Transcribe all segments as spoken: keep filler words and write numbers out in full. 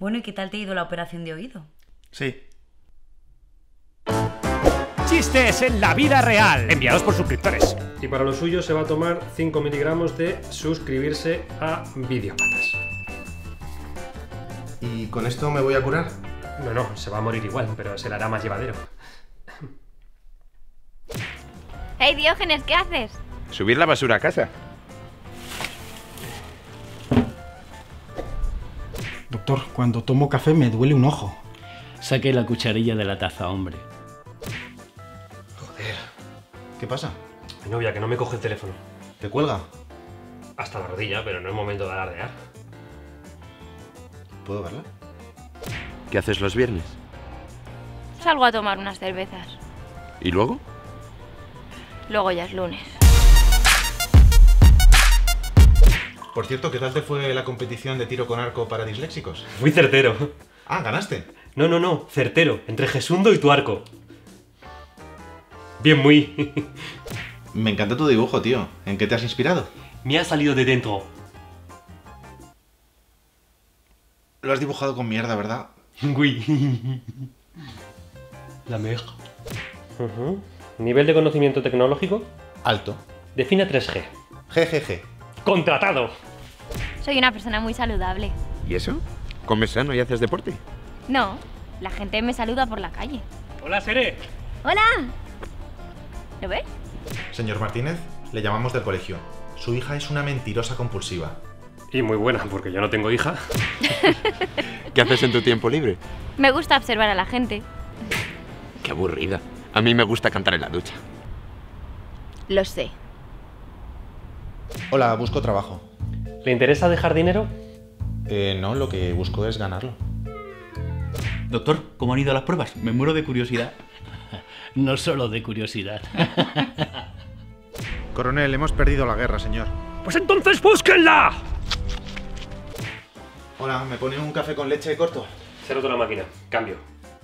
Bueno, ¿y qué tal te ha ido la operación de oído? Sí. Chistes en la vida real, enviados por suscriptores. Y para lo suyo se va a tomar cinco miligramos de suscribirse a Videópatas. ¿Y con esto me voy a curar? No, no, se va a morir igual, pero se le hará más llevadero. Hey, Diógenes, ¿qué haces? Subir la basura a casa. Doctor, cuando tomo café me duele un ojo. Saque la cucharilla de la taza, hombre. Joder. ¿Qué pasa? Mi novia, que no me coge el teléfono. ¿Te cuelga? Hasta la rodilla, pero no es momento de alardear. ¿Puedo verla? ¿Qué haces los viernes? Salgo a tomar unas cervezas. ¿Y luego? Luego ya es lunes. Por cierto, ¿qué tal te fue la competición de tiro con arco para disléxicos? Muy certero. Ah, ¿ganaste? No, no, no, certero. Entre Jesundo y tu arco. Bien, muy. Me encanta tu dibujo, tío. ¿En qué te has inspirado? Me ha salido de dentro. Lo has dibujado con mierda, ¿verdad? Uy. La meja. Uh-huh. Nivel de conocimiento tecnológico. Alto. Defina tres G. G G G. ¡Contratado! Soy una persona muy saludable. ¿Y eso? ¿Comes sano y haces deporte? No, la gente me saluda por la calle. Hola, Seré. ¡Hola! ¿Lo ves? Señor Martínez, le llamamos del colegio. Su hija es una mentirosa compulsiva. Y muy buena, porque yo no tengo hija. ¿Qué haces en tu tiempo libre? Me gusta observar a la gente. Qué aburrida. A mí me gusta cantar en la ducha. Lo sé. Hola, busco trabajo. ¿Le interesa dejar dinero? Eh, no, lo que busco es ganarlo. Doctor, ¿cómo han ido las pruebas? Me muero de curiosidad. No solo de curiosidad. Coronel, hemos perdido la guerra, señor. Pues entonces búsquenla. Hola, ¿me pone un café con leche corto? Se ha roto la máquina. Cambio.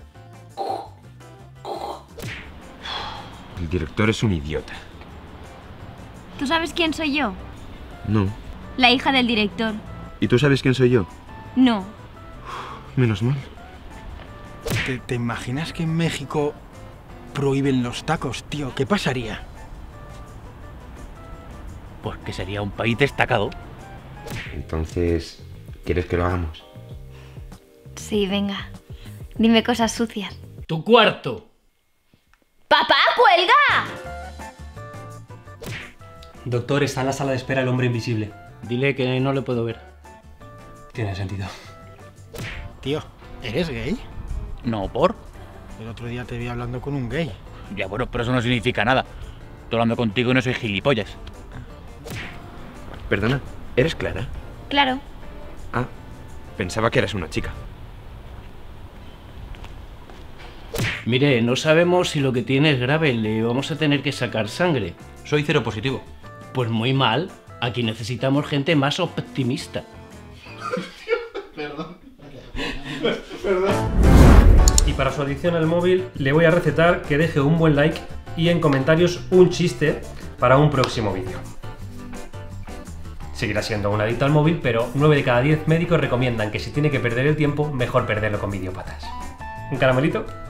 El director es un idiota. ¿Tú sabes quién soy yo? No. La hija del director. ¿Y tú sabes quién soy yo? No. Menos mal. ¿Te, te imaginas que en México prohíben los tacos, tío? ¿Qué pasaría? Pues que sería un país destacado. Entonces, ¿quieres que lo hagamos? Sí, venga. Dime cosas sucias. ¡Tu cuarto! ¡Papá, cuelga! Doctor, está en la sala de espera el hombre invisible. Dile que no le puedo ver. Tiene sentido. Tío, ¿eres gay? No, ¿por? El otro día te vi hablando con un gay. Ya, bueno, pero eso no significa nada. Estoy hablando contigo y no soy gilipollas. Perdona, ¿eres Clara? Claro. Ah, pensaba que eras una chica. Mire, no sabemos si lo que tiene es grave. Le vamos a tener que sacar sangre. Soy cero positivo. Pues muy mal. Aquí necesitamos gente más optimista. Perdón. Y para su adicción al móvil, le voy a recetar que deje un buen like y en comentarios un chiste para un próximo vídeo. Seguirá siendo un adicto al móvil, pero nueve de cada diez médicos recomiendan que si tiene que perder el tiempo, mejor perderlo con Videópatas. ¿Un caramelito?